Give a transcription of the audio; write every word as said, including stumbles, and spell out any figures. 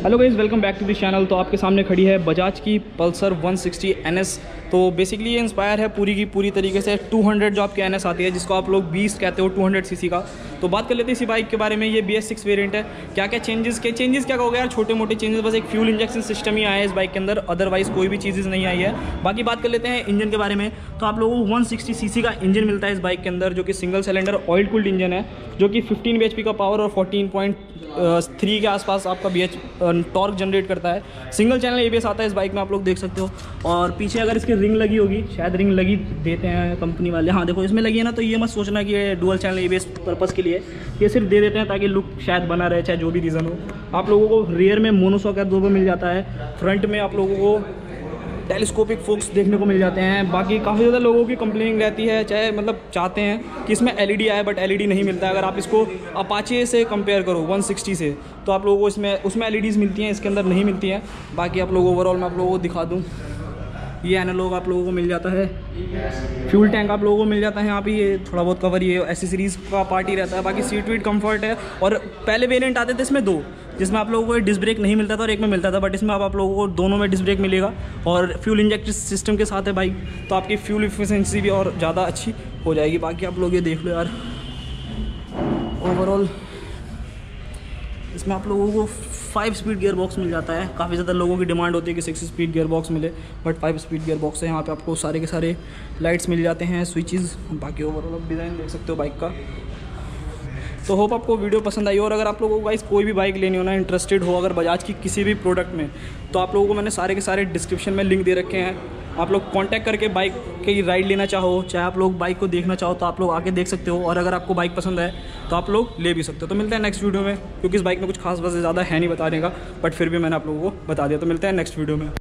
Hello guys, welcome back to this channel. तो आपके सामने खड़ी है बजाज की Pulsar one sixty N S. तो बेसिकली ये इंस्पायर है पूरी की पूरी तरीके से टू हंड्रेड जो आपकी एन एस आती है, जिसको आप लोग बीस कहते हो, टू हंड्रेड सीसी का। तो बात कर लेते हैं इसी बाइक के बारे में। ये बी एस सिक्स वेरिएंट है। क्या क्या चेंजेस के चेंजेस क्या कहोगे यार, छोटे मोटे चेंजेस, बस एक फ्यूल इंजेक्शन सिस्टम ही आया है इस बाइक के अंदर, अदरवाइज कोई भी चीज़ें नहीं आई है। बाकी बात कर लेते हैं इंजन के बारे में। तो आप लोगों को वन सिक्सटी सीसी का इंजन मिलता है इस बाइक के अंदर, जो कि single cylinder oil cooled engine है, जो कि फिफ्टीन बी एच पी का पावर और फोर्टीन पॉइंट थ्री के आसपास आपका बी एच टॉर्क जनरेट करता है। Single channel A B S आता है इस बाइक में, आप लोग देख सकते हो। और पीछे अगर इसके रिंग लगी होगी, शायद रिंग लगी देते हैं कंपनी वाले, हाँ देखो इसमें लगी है ना, तो ये मत सोचना कि ये dual channel A B S purpose के लिए, ये सिर्फ दे देते हैं ताकि लुक शायद बना रहे, चाहे जो भी रीज़न हो। आप लोगों को रियर में मोनोशॉक एब्जॉर्बर मिल जाता है, फ्रंट में आप लोगों को टेलीस्कोपिक फोक्स देखने को मिल जाते हैं। बाकी काफ़ी ज़्यादा लोगों की कंप्लेनिंग रहती है, चाहे मतलब चाहते हैं कि इसमें एलईडी आए, बट एलईडी नहीं मिलता है। अगर आप इसको अपाचे से कंपेयर करो वन सिक्सटी से, तो आप लोगों को इसमें उसमें एलईडीज़ मिलती हैं, इसके अंदर नहीं मिलती हैं। बाकी आप लोग ओवरऑल मैं आप लोगों को दिखा दूँ, ये एनालॉग आप लोगों को मिल जाता है, फ्यूल टैंक आप लोगों को मिल जाता है यहाँ पे, ये थोड़ा बहुत कवर, ये एसेसरीज़ का पार्ट ही रहता है। बाकी सीट वीट कंफर्ट है। और पहले वेरिएंट आते थे इसमें दो, जिसमें आप लोगों को डिस्क ब्रेक नहीं मिलता था और एक में मिलता था, बट इसमें अब आप लोगों को दोनों में डिस्क ब्रेक मिलेगा और फ्यूल इंजेक्टर सिस्टम के साथ है बाइक, तो आपकी फ्यूल इफिशिएंसी भी और ज़्यादा अच्छी हो जाएगी। बाकी आप लोग ये देख लो यार, ओवरऑल इसमें आप लोगों को फाइव स्पीड गियर बॉक्स मिल जाता है। काफ़ी ज़्यादा लोगों की डिमांड होती है कि सिक्स स्पीड गियर बॉक्स मिले, but five speed gear box है। यहाँ पे आपको सारे के सारे लाइट्स मिल जाते हैं, स्विचेस। बाकी ओवरऑल आप डिज़ाइन देख सकते हो बाइक का। तो होप आपको वीडियो पसंद आई हो। और अगर आप लोगों को गाइस कोई भी बाइक लेनी हो ना, इंटरेस्टेड हो अगर बजाज की किसी भी प्रोडक्ट में, तो आप लोगों को मैंने सारे के सारे डिस्क्रिप्शन में लिंक दे रखे हैं। आप लोग कांटेक्ट करके बाइक की राइड लेना चाहो, चाहे आप लोग बाइक को देखना चाहो, तो आप लोग आके देख सकते हो। और अगर आपको बाइक पसंद है तो आप लोग ले भी सकते हो। तो मिलते हैं नेक्स्ट वीडियो में, क्योंकि इस बाइक में कुछ खास वजह ज़्यादा है नहीं बताने का, बट फिर भी मैंने आप लोगों को बता दिया। तो मिलते हैं नेक्स्ट वीडियो में।